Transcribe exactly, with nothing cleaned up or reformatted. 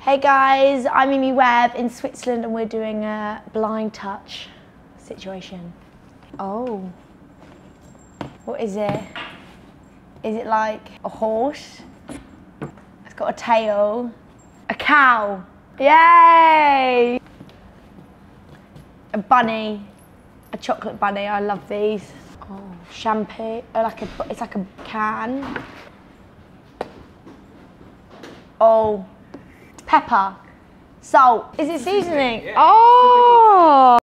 Hey guys, I'm Mimi Webb in Switzerland and we're doing a blind touch situation. Oh, what is it? Is it like a horse? It's got a tail. A cow. Yay! A bunny. A chocolate bunny, I love these. Oh, shampoo, oh, like a, it's like a can. Oh, pepper, salt. Is it seasoning? Oh!